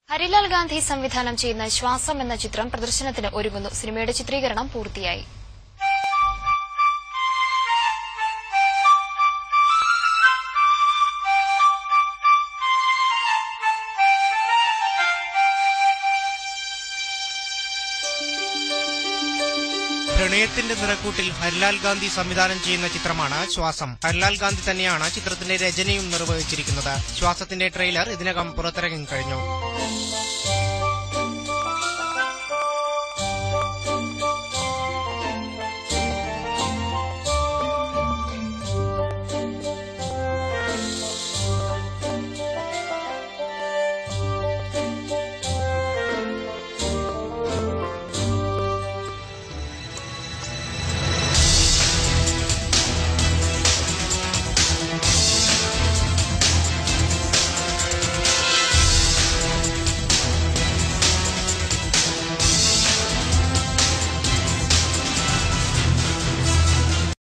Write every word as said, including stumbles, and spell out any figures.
ഹരിലാൽ ഗാന്ധി സംവിധാനം ചെയ്യുന്ന ശ്വാസം എന്ന ചിത്രം പ്രദർശനത്തിന് ഒരുങ്ങുന്നു. സിനിമയുടെ ചിത്രീകരണം പൂർത്തിയായി. പ്രണയത്തിന്റെ നിറക്കൂട്ടിൽ ഹരിലാൽ ഗാന്ധി സംവിധാനം ചെയ്യുന്ന ചിത്രമാണ് ശ്വാസം. ഹരിലാൽ ഗാന്ധി തന്നെയാണ് ചിത്രത്തിന്റെ രചനയും നിർവഹിച്ചിരിക്കുന്നത്. ശ്വാസത്തിന്റെ ട്രെയിലർ ഇതിനകം പുറത്തിറങ്ങി കഴിഞ്ഞു.